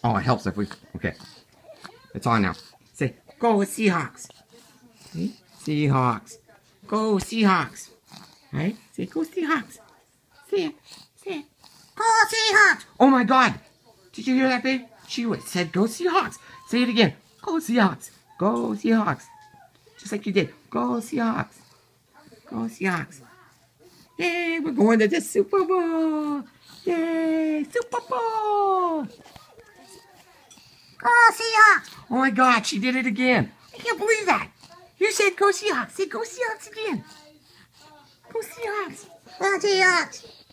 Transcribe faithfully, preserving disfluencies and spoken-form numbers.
Oh, it helps if we... Okay. It's on now. Say, go Seahawks. See? Seahawks. Go Seahawks. Right? Say, go Seahawks. Say it. Say it. Go Seahawks. Oh my God. Did you hear that, babe? She said, go Seahawks. Say it again. Go Seahawks. Go Seahawks. Just like you did. Go Seahawks. Go Seahawks. Yay, we're going to the Super Bowl. Yay, Super Bowl. Go Seahawks. Oh my God, she did it again. I can't believe that. You said go Seahawks. Say go Seahawks again. Go Seahawks. Go Seahawks.